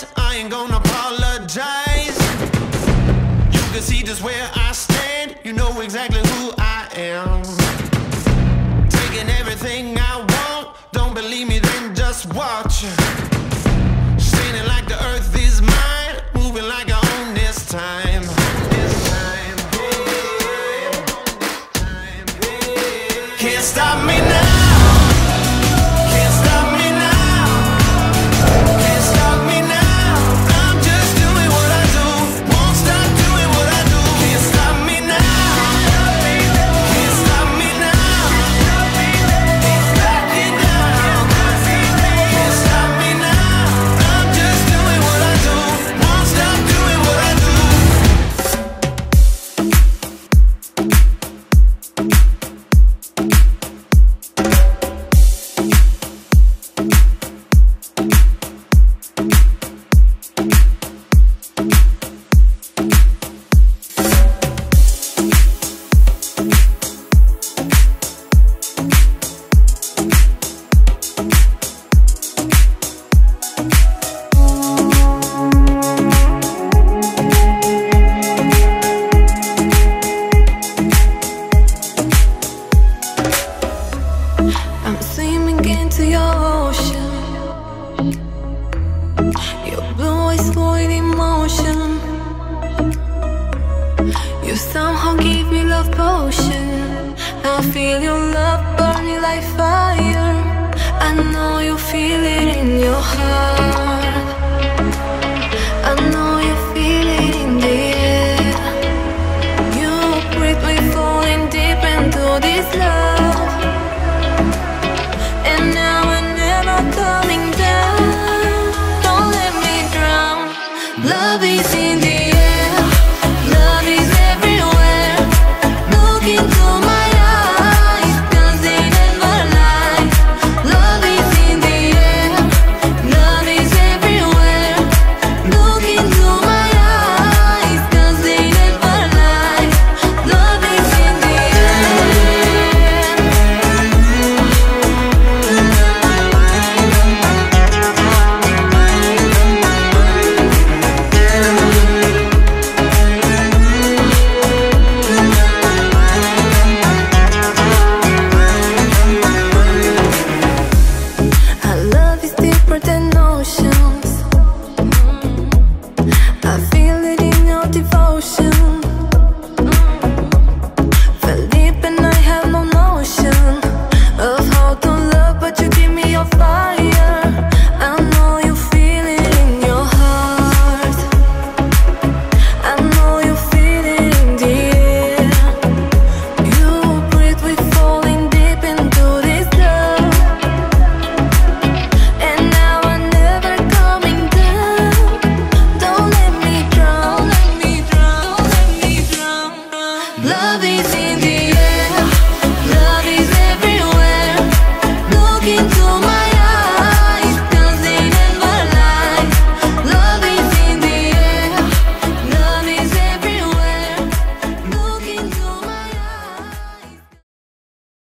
eyes, I ain't gonna apologize. You can see just where I stand, you know exactly who I am. Taking everything I want, don't believe me then just watch. Standing like the earth is mine, moving like I own this time. Can't stop me now. I'm swimming into your ocean. Your blue eyes void emotion. You somehow give me love potion. I feel your love burning like fire. I know you feel it in your heart. I know you feel it in the air. You breathe me falling deep into this love. Coming down, don't let me drown. Love is in the